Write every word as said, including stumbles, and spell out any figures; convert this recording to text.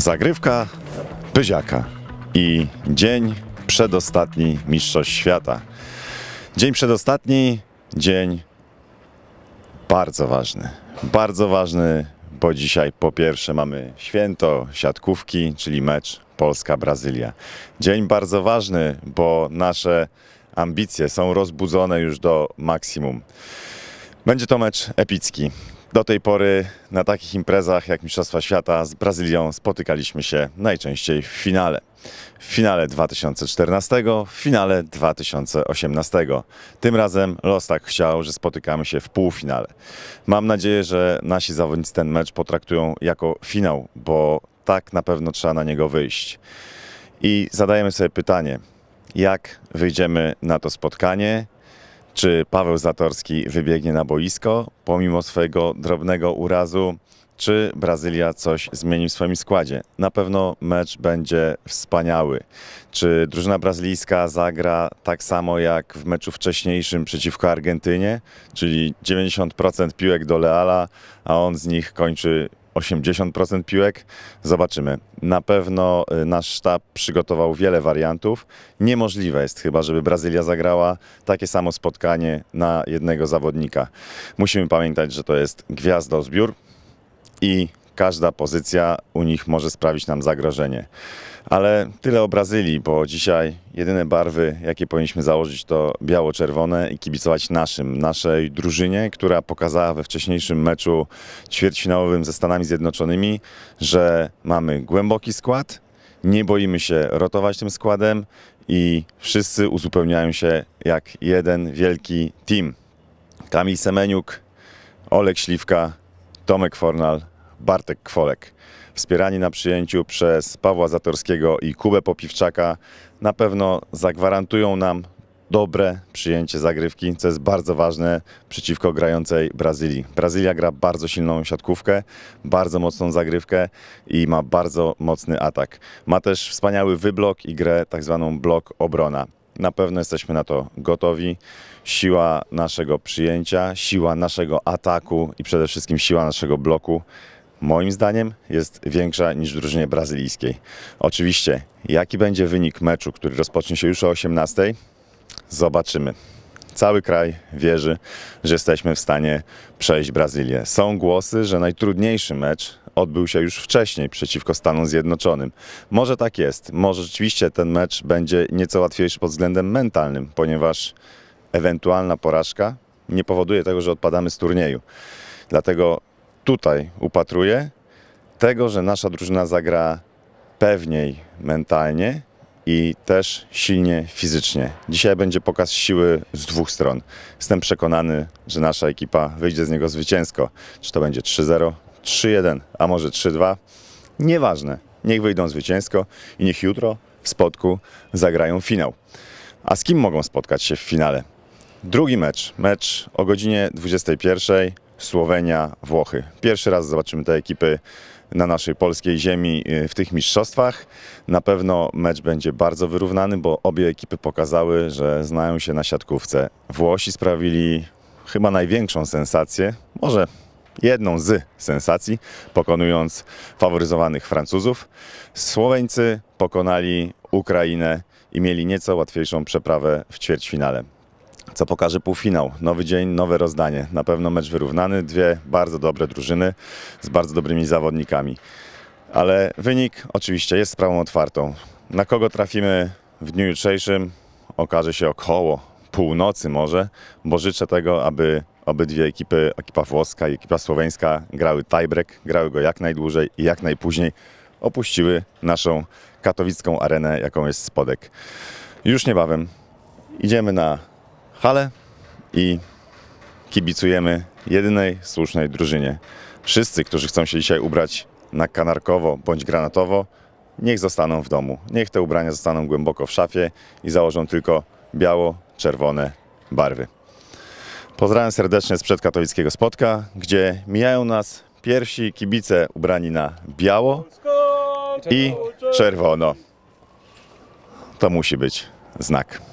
Zagrywka Pyziaka i dzień przedostatni Mistrzostw Świata. Dzień przedostatni, dzień bardzo ważny. Bardzo ważny, bo dzisiaj po pierwsze mamy święto siatkówki, czyli mecz Polska-Brazylia. Dzień bardzo ważny, bo nasze ambicje są rozbudzone już do maksimum. Będzie to mecz epicki. Do tej pory na takich imprezach jak Mistrzostwa Świata z Brazylią spotykaliśmy się najczęściej w finale. W finale dwa tysiące czternastego, w finale dwa tysiące osiemnastego. Tym razem los tak chciał, że spotykamy się w półfinale. Mam nadzieję, że nasi zawodnicy ten mecz potraktują jako finał, bo tak na pewno trzeba na niego wyjść. I zadajemy sobie pytanie, jak wyjdziemy na to spotkanie? Czy Paweł Zatorski wybiegnie na boisko pomimo swojego drobnego urazu, czy Brazylia coś zmieni w swoim składzie? Na pewno mecz będzie wspaniały. Czy drużyna brazylijska zagra tak samo jak w meczu wcześniejszym przeciwko Argentynie, czyli dziewięćdziesiąt procent piłek do Leala, a on z nich kończy osiemdziesiąt procent piłek? Zobaczymy. Na pewno nasz sztab przygotował wiele wariantów. Niemożliwe jest chyba, żeby Brazylia zagrała takie samo spotkanie na jednego zawodnika. Musimy pamiętać, że to jest gwiazdozbiór i każda pozycja u nich może sprawić nam zagrożenie. Ale tyle o Brazylii, bo dzisiaj jedyne barwy, jakie powinniśmy założyć, to biało-czerwone i kibicować naszym, naszej drużynie, która pokazała we wcześniejszym meczu ćwierćfinałowym ze Stanami Zjednoczonymi, że mamy głęboki skład, nie boimy się rotować tym składem i wszyscy uzupełniają się jak jeden wielki team. Kamil Semeniuk, Olek Śliwka, Tomek Fornal, Bartek Kwolek. Wspierani na przyjęciu przez Pawła Zatorskiego i Kubę Popiwczaka na pewno zagwarantują nam dobre przyjęcie zagrywki, co jest bardzo ważne przeciwko grającej Brazylii. Brazylia gra bardzo silną siatkówkę, bardzo mocną zagrywkę i ma bardzo mocny atak. Ma też wspaniały wyblok i grę tak zwaną blok obrona. Na pewno jesteśmy na to gotowi. Siła naszego przyjęcia, siła naszego ataku i przede wszystkim siła naszego bloku moim zdaniem jest większa niż w drużynie brazylijskiej. Oczywiście, jaki będzie wynik meczu, który rozpocznie się już o osiemnastej? Zobaczymy. Cały kraj wierzy, że jesteśmy w stanie przejść Brazylię. Są głosy, że najtrudniejszy mecz odbył się już wcześniej przeciwko Stanom Zjednoczonym. Może tak jest. Może rzeczywiście ten mecz będzie nieco łatwiejszy pod względem mentalnym, ponieważ ewentualna porażka nie powoduje tego, że odpadamy z turnieju. Dlatego tutaj upatruję tego, że nasza drużyna zagra pewniej mentalnie i też silnie fizycznie. Dzisiaj będzie pokaz siły z dwóch stron. Jestem przekonany, że nasza ekipa wyjdzie z niego zwycięsko. Czy to będzie trzy zero, trzy jeden, a może trzy dwa? Nieważne. Niech wyjdą zwycięsko i niech jutro w Spodku zagrają finał. A z kim mogą spotkać się w finale? Drugi mecz. Mecz o godzinie dwudziestej pierwszej. Słowenia, Włochy. Pierwszy raz zobaczymy te ekipy na naszej polskiej ziemi w tych mistrzostwach. Na pewno mecz będzie bardzo wyrównany, bo obie ekipy pokazały, że znają się na siatkówce. Włosi sprawili chyba największą sensację, może jedną z sensacji, pokonując faworyzowanych Francuzów. Słoweńcy pokonali Ukrainę i mieli nieco łatwiejszą przeprawę w ćwierćfinale. Co pokaże półfinał. Nowy dzień, nowe rozdanie. Na pewno mecz wyrównany. Dwie bardzo dobre drużyny z bardzo dobrymi zawodnikami. Ale wynik oczywiście jest sprawą otwartą. Na kogo trafimy w dniu jutrzejszym okaże się około północy może, bo życzę tego, aby obydwie ekipy, ekipa włoska i ekipa słoweńska grały tiebreak, grały go jak najdłużej i jak najpóźniej opuściły naszą katowicką arenę, jaką jest Spodek. Już niebawem idziemy na halę i kibicujemy jedynej słusznej drużynie. Wszyscy, którzy chcą się dzisiaj ubrać na kanarkowo bądź granatowo, niech zostaną w domu. Niech te ubrania zostaną głęboko w szafie i założą tylko biało-czerwone barwy. Pozdrawiam serdecznie sprzed katowickiego Spodka, gdzie mijają nas pierwsi kibice ubrani na biało i czerwono. To musi być znak.